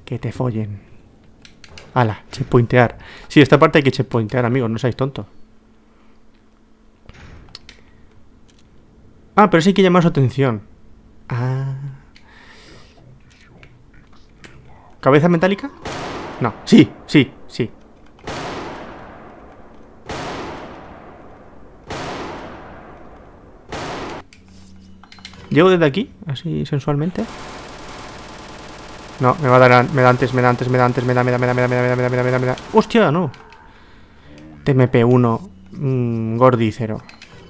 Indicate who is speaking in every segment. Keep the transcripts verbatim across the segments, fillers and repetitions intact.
Speaker 1: Que te follen. Ala, checkpointear. Sí, esta parte hay que checkpointear, amigos, no seáis tontos. Ah, pero sí hay que llamar su atención. Ah. ¿Cabeza metálica? No, sí, sí, sí. ¿Llego desde aquí? Así sensualmente. No, me va a dar, me da antes, me da antes, me da antes, me da, me da, me da, me da, me da, me da, me da, me da, me da, me da. ¡Hostia, no! T M P uno, mmm, Gordi cero.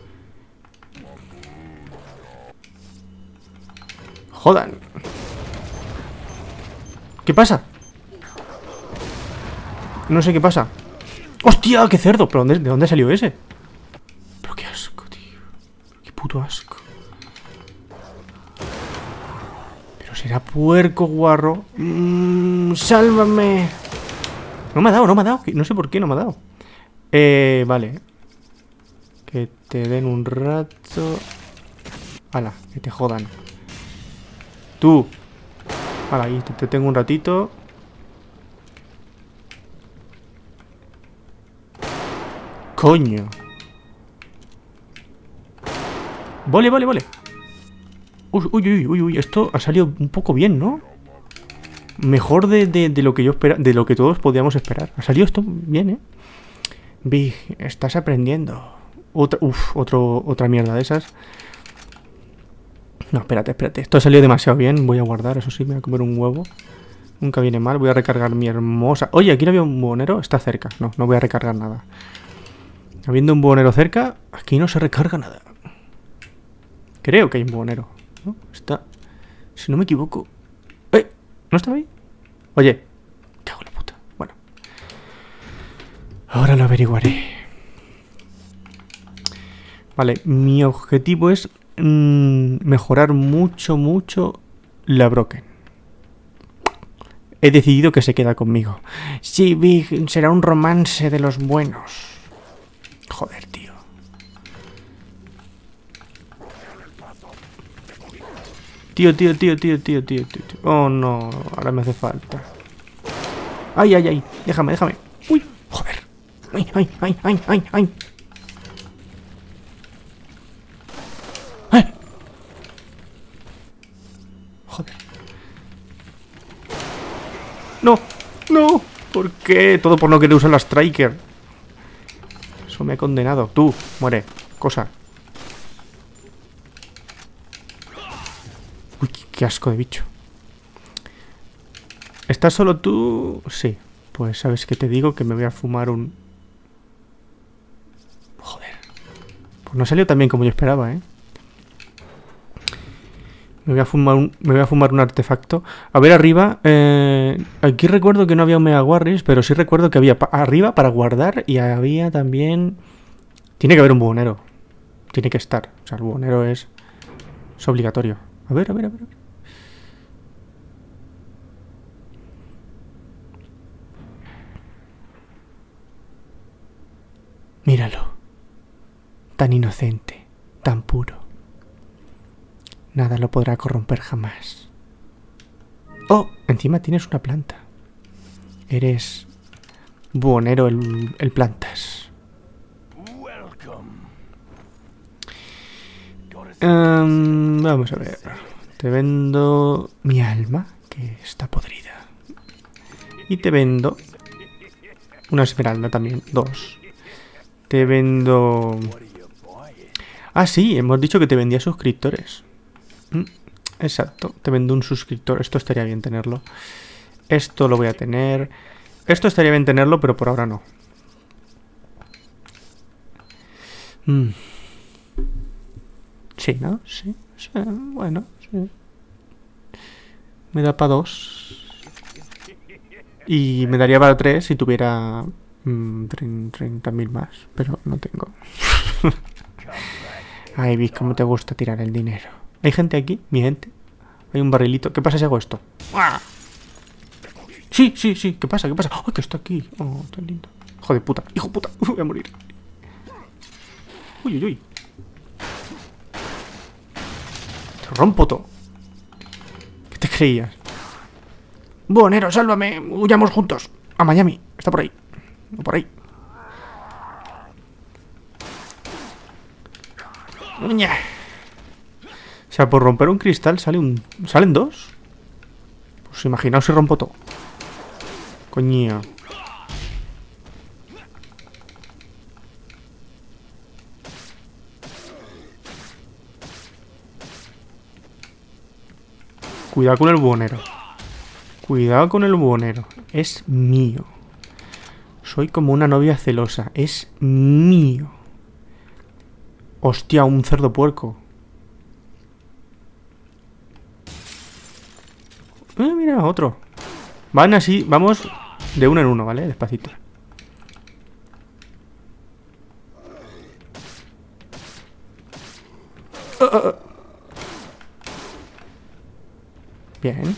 Speaker 1: Jodan. ¿Qué pasa? No sé qué pasa. ¡Hostia, qué cerdo! ¿Pero dónde, de dónde salió ese? Pero qué asco, tío. Qué puto asco. Pero será puerco, guarro. Mmm, sálvame. No me ha dado, no me ha dado. No sé por qué no me ha dado. Eh, vale. Que te den un rato. Ala, que te jodan. Tú. Ala, ahí te, te tengo un ratito. Coño. Vale, vale, vale. Uy, uy, uy, uy, uy. Esto ha salido un poco bien, ¿no? Mejor de, de, de lo que yo espera, de lo que todos podíamos esperar. Ha salido esto bien, ¿eh? Big, estás aprendiendo. Otra, uf, otro, otra mierda de esas. No, espérate, espérate. Esto ha salido demasiado bien. Voy a guardar, eso sí, me voy a comer un huevo. Nunca viene mal. Voy a recargar mi hermosa... Oye, aquí no había un buhonero. Está cerca. No, no voy a recargar nada. Habiendo un buhonero cerca, aquí no se recarga nada. Creo que hay un buhonero, ¿no? Está... Si no me equivoco... ¡Eh! ¿No estaba ahí? Oye. Cago en la puta. Bueno. Ahora lo averiguaré. Vale, mi objetivo es... Mmm, mejorar mucho, mucho... La Broken. He decidido que se queda conmigo. Sí, Big, será un romance de los buenos. Joder, tío. Tío, tío, tío, tío, tío, tío, tío. Oh, no. Ahora me hace falta. Ay, ay, ay. Déjame, déjame. Uy, joder. Ay, ay, ay, ay, ay, ay. ¡Eh! Joder. No, no. ¿Por qué? Todo por no querer usar la Striker. Eso me ha condenado. Tú, muere. Cosa. Uy, qué asco de bicho. ¿Estás solo tú? Sí. Pues sabes que te digo que me voy a fumar un... Joder. Pues no salió tan bien como yo esperaba, ¿eh? Me voy a fumar un, me voy a fumar un artefacto. A ver, arriba. Eh, aquí recuerdo que no había Omega Warriors, pero sí recuerdo que había pa arriba para guardar y había también... Tiene que haber un buhonero. Tiene que estar. O sea, el buhonero es... Es obligatorio. A ver, a ver, a ver. Míralo. Tan inocente. Tan puro. Nada lo podrá corromper jamás. Oh, encima tienes una planta. Eres... buhonero el, el plantas. Um, vamos a ver. Te vendo mi alma, que está podrida. Y te vendo una esmeralda también, dos. Te vendo... Ah, sí, hemos dicho que te vendía suscriptores. Mm, exacto, te vendo un suscriptor. Esto estaría bien tenerlo. Esto lo voy a tener. Esto estaría bien tenerlo, pero por ahora no. Mm. Sí, ¿no? Sí, sí, bueno, sí. Me da para dos. Y me daría para tres si tuviera mmm, treinta mil más. Pero no tengo. Ay, Vic, cómo te gusta tirar el dinero. ¿Hay gente aquí? ¿Mi gente? Hay un barrilito. ¿Qué pasa si hago esto? ¡Ah! Sí, sí, sí. ¿Qué pasa? ¿Qué pasa? ¡Oh, que está aquí! Oh, tan lindo. Hijo de puta. Hijo de puta. Voy a morir. Uy, uy, uy. Te rompo todo. ¿Qué te creías? Buhonero, sálvame. Huyamos juntos. A Miami. Está por ahí. O por ahí. Ña. O sea, por romper un cristal sale un... ¿Salen dos? Pues imaginaos si rompo todo. Coño. Cuidado con el buhonero. Cuidado con el buhonero. Es mío. Soy como una novia celosa. Es mío. Hostia, un cerdo puerco. Eh, mira, otro. Van así, vamos de uno en uno, ¿vale? Despacito. Uh, uh, uh. Bien.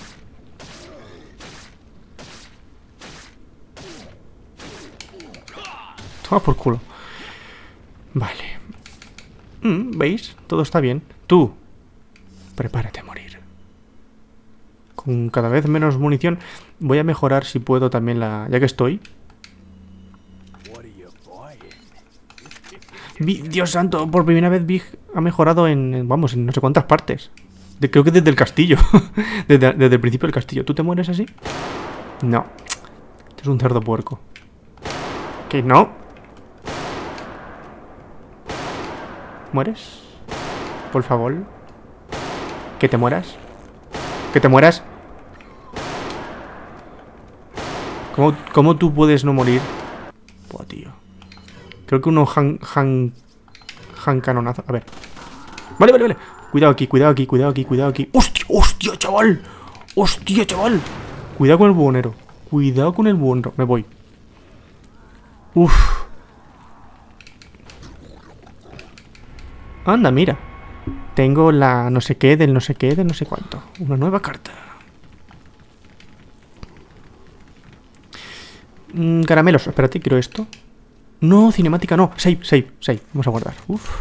Speaker 1: Toma por culo. Vale. Mm, ¿Veis? Todo está bien. Tú, prepárate a morir. Con cada vez menos munición. Voy a mejorar si puedo también la... Ya que estoy. Vi... Dios santo, por primera vez Big ha mejorado en... Vamos, en no sé cuántas partes. De, creo que desde el castillo. desde, desde el principio del castillo. ¿Tú te mueres así? No. Es un cerdo puerco. ¿Que no? ¿Mueres? Por favor. ¿Que te mueras? ¿Que te mueras? ¿Cómo, cómo tú puedes no morir? Buah, tío. Creo que uno han, han, han canonazo. A ver. Vale, vale, vale. Cuidado aquí, cuidado aquí, cuidado aquí, cuidado aquí. ¡Hostia, hostia, chaval! ¡Hostia, chaval! Cuidado con el buhonero. Cuidado con el buhonero. Me voy. Uf. Anda, mira. Tengo la no sé qué del no sé qué del no sé cuánto. Una nueva carta. Mm, caramelos. Espérate, quiero esto. No, cinemática no. Save, save, save. Vamos a guardar. Uf.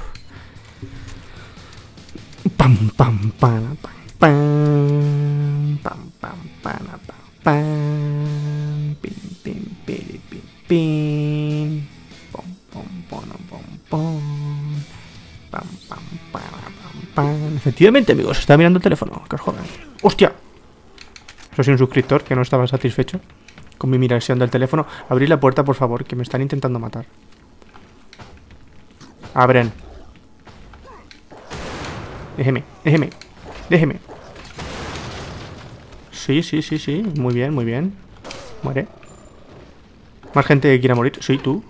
Speaker 1: Pam, pam, pam, pam, pam. Pam, pam, pam, pam, pam. Pim, pim, pim, pim, pim. Pom, pom, pom, pom, pom. Pam, pam, pam, pam, pam. Efectivamente, amigos, está mirando el teléfono. Que os jodan. ¡Hostia! Eso sí, un suscriptor que no estaba satisfecho con mi miración del teléfono. Abrid la puerta, por favor, que me están intentando matar. Abren. Déjeme, déjeme, déjeme. Sí, sí, sí, sí. Muy bien, muy bien. Muere. ¿Más gente que quiera morir? Sí, tú.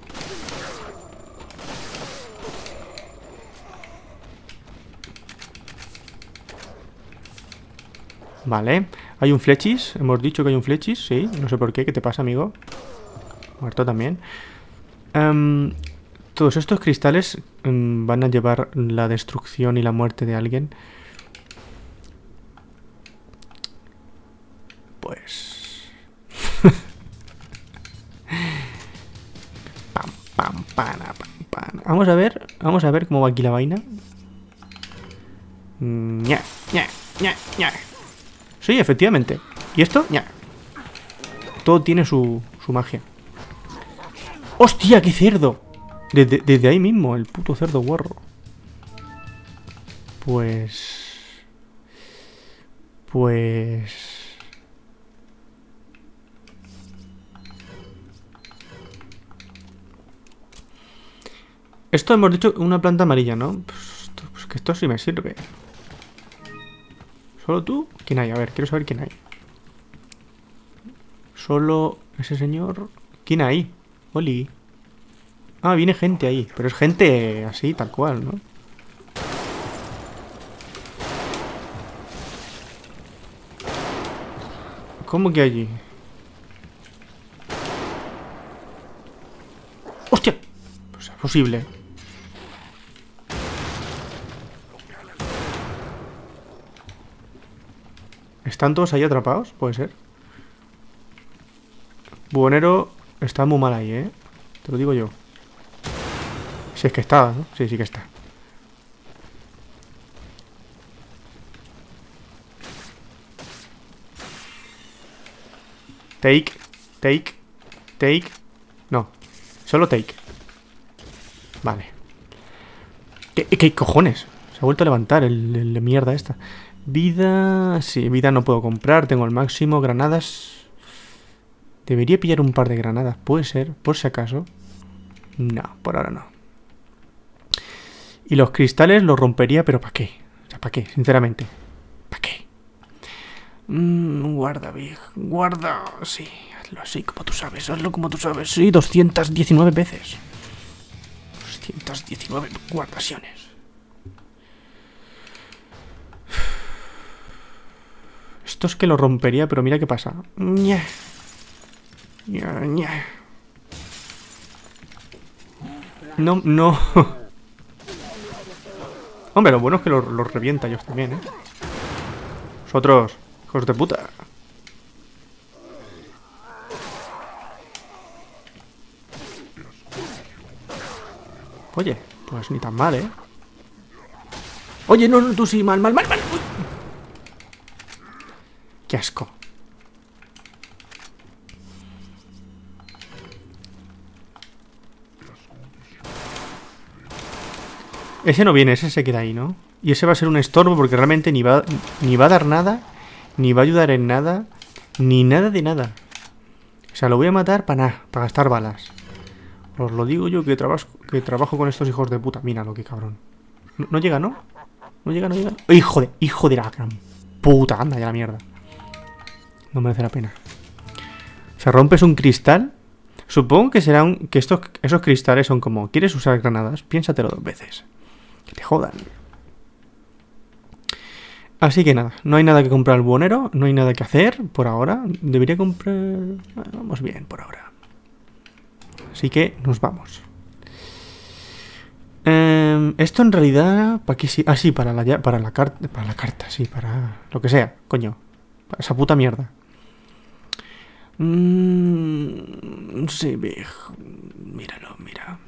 Speaker 1: Vale. Hay un flechis. Hemos dicho que hay un flechis. Sí, no sé por qué. ¿Qué te pasa, amigo? Muerto también. Um, todos estos cristales um, van a llevar la destrucción y la muerte de alguien. Pues... pam, pam, pana, pam, pam. Vamos a ver. Vamos a ver cómo va aquí la vaina. Ña, ña, ña, ña. Sí, efectivamente. ¿Y esto? Ya. Todo tiene su, su magia. ¡Hostia, qué cerdo! Desde, desde ahí mismo, el puto cerdo guarro. Pues... Pues... Esto hemos dicho una planta amarilla, ¿no? Pues, pues que esto sí me sirve. ¿Solo tú? ¿Quién hay? A ver, quiero saber quién hay. Solo ese señor... ¿Quién hay? Oli. Ah, viene gente ahí. Pero es gente así, tal cual, ¿no? ¿Cómo que allí? ¡Hostia! Pues es posible. ¿Están todos ahí atrapados? Puede ser. Buhonero está muy mal ahí, ¿eh? Te lo digo yo. Si es que está, ¿no? Sí, sí que está. Take, take, take. No, solo take. Vale. ¿Qué, qué cojones? Se ha vuelto a levantar el, el de mierda esta. Vida... Sí, vida no puedo comprar. Tengo el máximo. Granadas... Debería pillar un par de granadas. Puede ser, por si acaso. No, por ahora no. Y los cristales los rompería, pero ¿para qué? O sea, ¿para qué? Sinceramente. ¿Para qué? Mm, guarda, Big. Guarda. Sí, hazlo así como tú sabes. Hazlo como tú sabes. Sí, doscientas diecinueve veces. doscientas diecinueve guardaciones. Esto es que lo rompería, pero mira qué pasa. Ñe. Ñe, ñe. No, no. Hombre, lo bueno es que los lo revienta ellos también, ¿eh? Vosotros, hijos de puta. Oye, pues ni tan mal, ¿eh? Oye, no, no, tú sí, mal, mal, mal, mal. Uy. Qué asco. Ese no viene, ese se queda ahí, ¿no? Y ese va a ser un estorbo porque realmente ni va, ni va a dar nada, ni va a ayudar en nada, ni nada de nada. O sea, lo voy a matar para nada, para gastar balas. Os lo digo yo que, traba que trabajo con estos hijos de puta. Míralo, qué cabrón. No, no llega, ¿no? No llega, no llega. Hijo de, hijo de la gran puta. Anda ya la mierda. No merece la pena. O sea, rompes un cristal. Supongo que será un, que estos, esos cristales son como, ¿quieres usar granadas? Piénsatelo dos veces. Que te jodan. Así que nada, no hay nada que comprar al buhonero, no hay nada que hacer por ahora. Debería comprar... Bueno, vamos bien por ahora. Así que nos vamos. Eh, esto en realidad... ¿Para qué sí? Ah, sí, para la, para la carta. Para la carta, sí, para lo que sea, coño. Para esa puta mierda. Mm, sí, Big. Míralo, mira.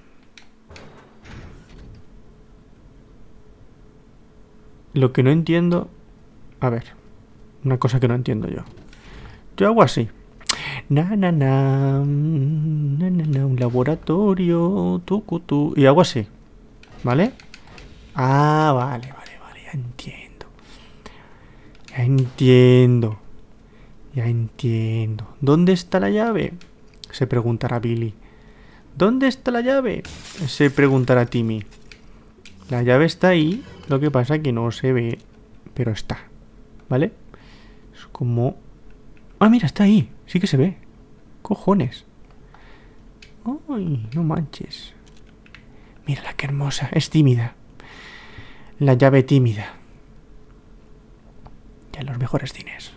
Speaker 1: Lo que no entiendo... A ver, una cosa que no entiendo yo. Yo hago así. Na, na, na, na, na, na, un laboratorio, tucu, tu, y hago así. ¿Vale? Ah, vale, vale, vale, ya entiendo. Ya entiendo. Ya entiendo. ¿Dónde está la llave? Se preguntará Billy. ¿Dónde está la llave? Se preguntará Timmy. La llave está ahí, lo que pasa es que no se ve, pero está. ¿Vale? Es como... Ah, mira, está ahí. Sí que se ve. Cojones. Ay, no manches. Mírala, qué hermosa. Es tímida. La llave tímida. Ya en los mejores cines.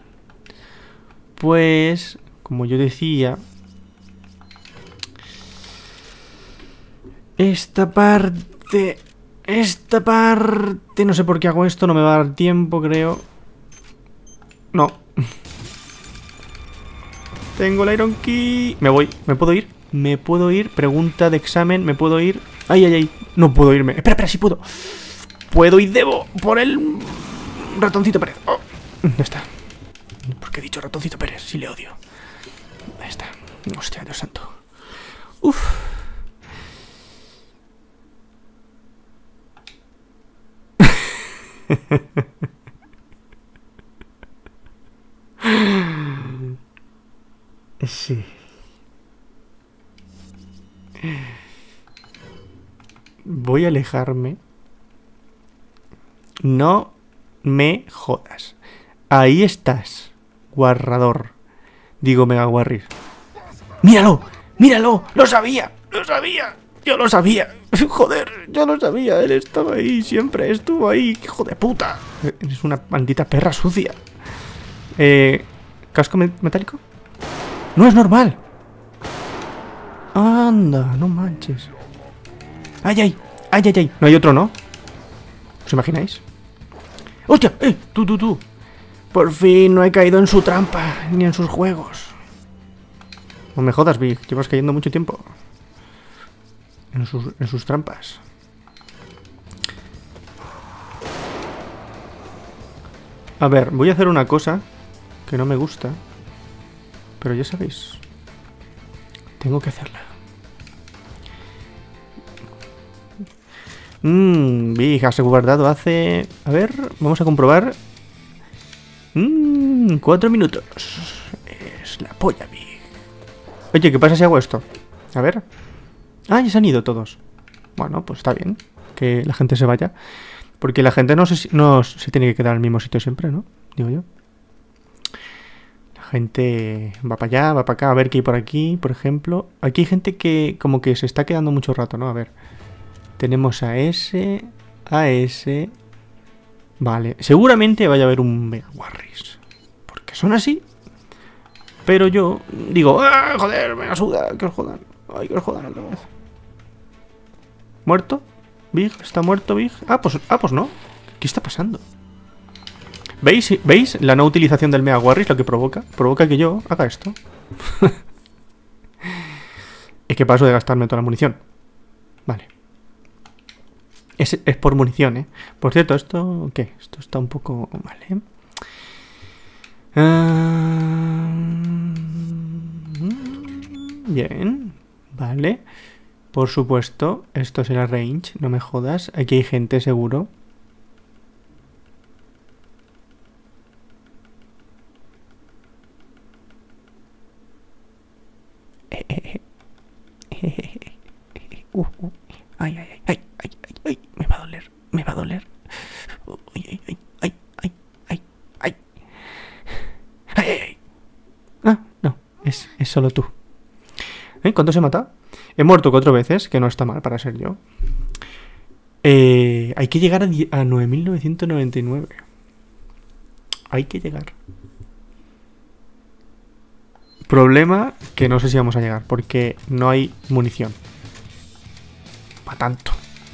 Speaker 1: Pues, como yo decía... Esta parte... Esta parte... No sé por qué hago esto, no me va a dar tiempo, creo. No. Tengo el Iron Key. Me voy. ¿Me puedo ir? ¿Me puedo ir? Pregunta de examen. ¿Me puedo ir? Ay, ay, ay. No puedo irme. Espera, espera, sí puedo. Puedo y debo. Por el... Ratoncito Pérez. Oh. Ya está. ¿Por qué he dicho Ratoncito Pérez? Sí le odio. Ahí está. Hostia, Dios santo. Uf. Sí. Voy a alejarme. No me jodas. Ahí estás, guarrador. Digo, Mega Warrior. ¡Míralo! ¡Míralo! ¡Lo sabía! ¡Lo sabía! ¡Yo lo sabía! ¡Joder! ¡Yo lo sabía! Él estaba ahí, siempre estuvo ahí. ¡Hijo de puta! Es una maldita perra sucia. Eh... ¿Casco metálico? ¡No es normal! Anda, no manches. ¡Ay, ay! ¡Ay, ay, ay! No hay otro, ¿no? ¿Os imagináis? ¡Hostia! ¡Eh! ¡Tú, tú, tú! Por fin no he caído en su trampa, ni en sus juegos. No me jodas, Big. Llevas cayendo mucho tiempo. En sus, en sus trampas. A ver, voy a hacer una cosa que no me gusta. pero ya sabéis. Tengo que hacerla. Mmm, Big, has guardado hace... A ver, vamos a comprobar. Mmm, cuatro minutos. Es la polla, Big. Oye, ¿qué pasa si hago esto? A ver. Ah, ya se han ido todos. Bueno, pues está bien que la gente se vaya. Porque la gente no se, no se tiene que quedar al mismo sitio siempre, ¿no? Digo yo. La gente va para allá, va para acá, a ver qué hay por aquí, por ejemplo. Aquí hay gente que como que se está quedando mucho rato, ¿no? A ver. Tenemos a ese, a ese. Vale, seguramente vaya a haber un Mega Warris. Porque son así. Pero yo digo, ¡ah, joder, me asuda! Que os jodan. Ay, que os jodan otra vez. ¿Muerto? ¿Big? ¿Está muerto Big? Ah, pues, ah, pues no. ¿Qué está pasando? ¿Veis? ¿Veis la no utilización del Mega Warris lo que provoca? Provoca que yo haga esto. Es que paso de gastarme toda la munición. Vale. Es, es por munición, ¿eh? Por cierto, ¿esto qué? Esto está un poco... Vale. Uh... Bien. Vale. Por supuesto, esto será range, no me jodas. Aquí hay gente, seguro. Uh, uh. Ay, ay, ay, ay, ay, ay, me va a doler, me va a doler. Ay, ay, ay, ay, ay, ay, ay. Ay, ay, ay. Ah, no, es, es solo tú. ¿Eh? ¿Cuánto se mata? He muerto cuatro veces, que no está mal para ser yo. Eh, hay que llegar a, a nueve mil novecientos noventa y nueve. Hay que llegar. Problema que no sé si vamos a llegar, porque no hay munición. Para tanto.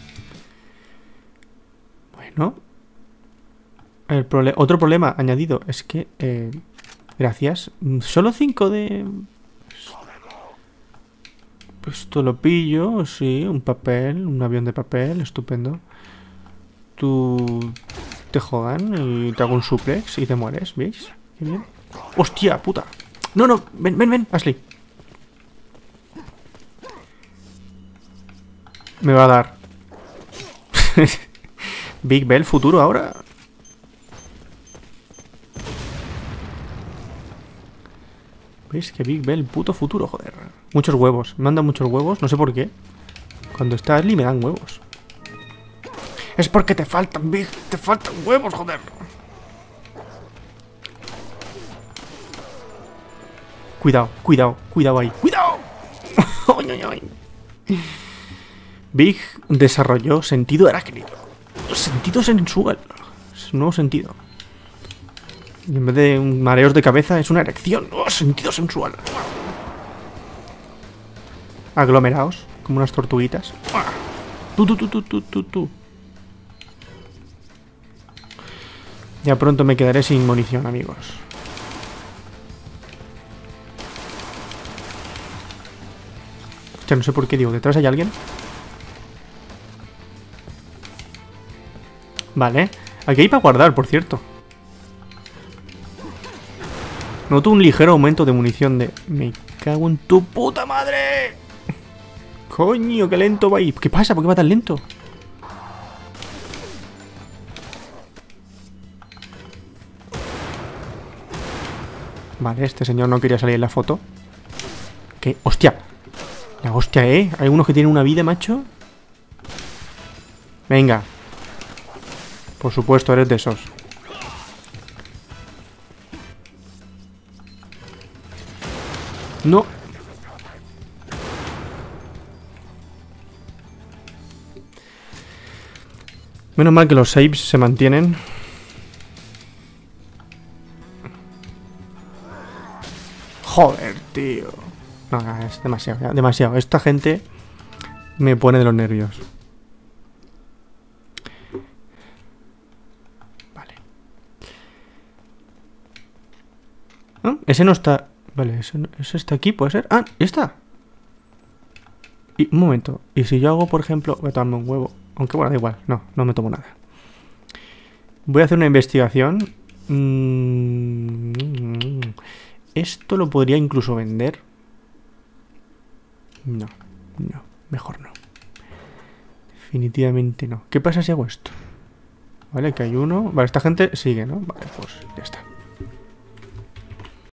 Speaker 1: Bueno. El prole- otro problema añadido es que... Eh, gracias. Solo cinco de... Pues esto lo pillo, sí, un papel, un avión de papel, estupendo. Tú te jodan y te hago un suplex y te mueres, ¿veis? Qué bien. ¡Hostia, puta! No, no, ven, ven, ven, Ashley. Me va a dar. Big Bell futuro ahora. ¿Veis? Que Big Bell, puto futuro, joder. Muchos huevos. Me mandan muchos huevos, no sé por qué. Cuando está Ashley me dan huevos. Es porque te faltan, Big. Te faltan huevos, joder. Cuidado, cuidado, cuidado ahí. ¡Cuidado! ¡Ay, ay, ay! Big desarrolló sentido arácnido. Sentido sensual. Es un nuevo sentido. Y en vez de un mareos de cabeza es una erección. ¡Oh, sentido sensual! Aglomeraos, como unas tortuguitas. Tú, tú, tú, tú, tú, tú, tú. Ya pronto me quedaré sin munición, amigos. Hostia, no sé por qué digo. ¿Detrás hay alguien? Vale. Aquí hay para guardar, por cierto. Noto un ligero aumento de munición de... Me cago en tu puta madre. Coño, qué lento va ahí. ¿Qué pasa? ¿Por qué va tan lento? Vale, este señor no quería salir en la foto. ¿Qué? ¡Hostia! La hostia, ¿eh? Hay unos que tienen una vida, macho. Venga. Por supuesto, eres de esos. No. Menos mal que los saves se mantienen. Joder, tío. No, no, es demasiado, ya, demasiado. Esta gente me pone de los nervios. Vale. ¿No? Ese no está... Vale, ese, ese está aquí, ¿puede ser? Ah, ¿y está? Y, un momento. ¿Y si yo hago, por ejemplo... Voy a tomarme un huevo. Aunque bueno, da igual. No, no me tomo nada. Voy a hacer una investigación. Mm, Esto lo podría incluso vender. No, no, mejor no. Definitivamente no. ¿Qué pasa si hago esto? Vale, que hay uno. Vale, esta gente sigue, ¿no? Vale, pues ya está.